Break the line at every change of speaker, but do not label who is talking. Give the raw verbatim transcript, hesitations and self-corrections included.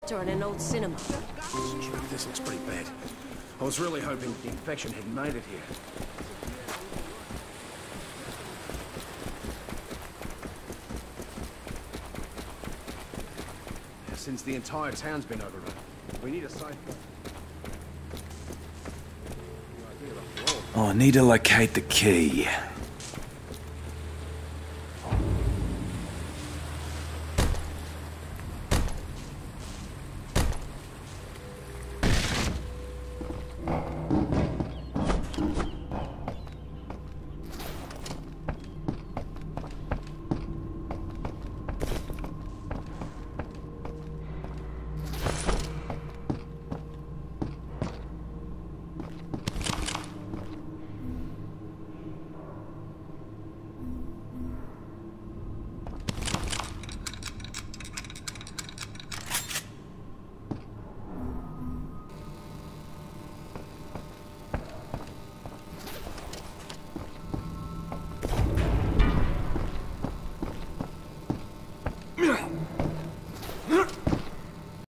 or in an old cinema.
This looks pretty bad. I was really hoping the infection had made it here. Since the entire town's been overrun, we need a safe.
Oh, I need to locate the key.
Yeah.